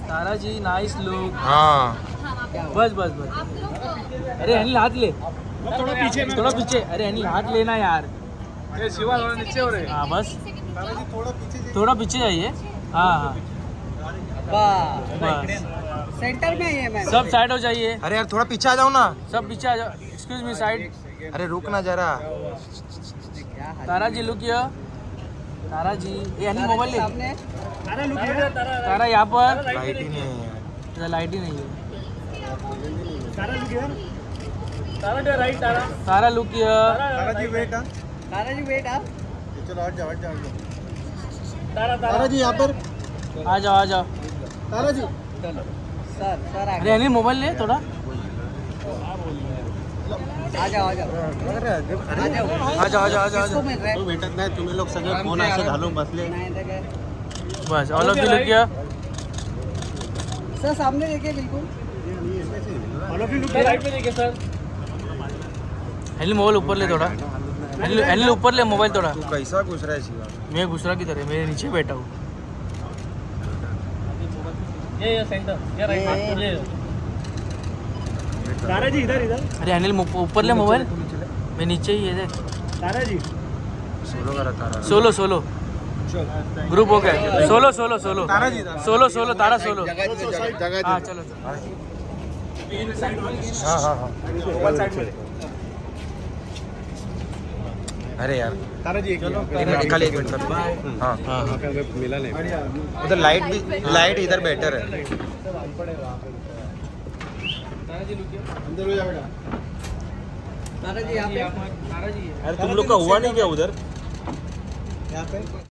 तारा जी nice look. हाँ बस बस बस। अरे अनिल हाथ ले, थोड़ा पीछे में, थोड़ा पीछे। अरे अनिल हाथ लेना यार। ये शिवा थोड़ा नीचे हो रहे। हाँ बस तारा जी थोड़ा पीछे थोड़ा पीछे जाइए। हाँ हाँ बस सेंटर में है मैम। सब साइड हो जाइए। अरे यार थोड़ा पीछे आ जाओ ना। सब पीछे आ जाओ। Excuse me side. अरे रुक ना जरा। तारा जी लुक हियर। तारा जी ये अनिल मोबाइल ले। सामने तारा लुक है। तारा यहाँ पर। लाइट ही नहीं है यार। लाइट ही नहीं है। तारा लुक है। Tara right. Tara Tara look here. Tara ji wait. Tara ji wait आप। चलो हट जाओ हट जाओ। तारा जी यहाँ पर। आ जाओ आ जाओ। तारा जी चलो सर सर अरे अनिल मोबाइल ले थोड़ा। आ जाओ आ जाओ आ जाओ आ जाओ आ जाओ आ जाओ। किसको मिल रहा है? भेटत नाही तुम्ही लोक सगळे फोन असे घालून बसले। नहीं तो क्या? बस all of you look here. Sir सामने देखिए बिल्कुल। All of you look right पे देखिए सर। अनिल मोबाइल ऊपर ले थोड़ा। अनिल ऊपर ले मोबाइल थोड़ा। तू कैसा घुस रहा है शिवा? मैं घुसरा की तरह मेरे नीचे बैठा हूँ। ये सेंटर ये राइट ये। तारा जी इधर इधर। अरे अनिल ऊपर ले मोबाइल। मैं नीचे ही है देख। तारा जी सोलो करा तारा। सोलो सोलो ग्रुप हो गया। Solo solo solo Tara ji solo solo Tara solo. जगह हाँ चलो हाँ हाँ हाँ। अरे यार तारा जी चलो एक मिनट कल एक मिनट कर। हाँ हाँ हाँ मिला नहीं। उधर लाइट भी लाइट इधर बेटर है। अंदर हो जा बेटा। तारा जी यहाँ पे। तारा जी है। अरे तुम लोग का हुआ नहीं क्या उधर यहाँ पे?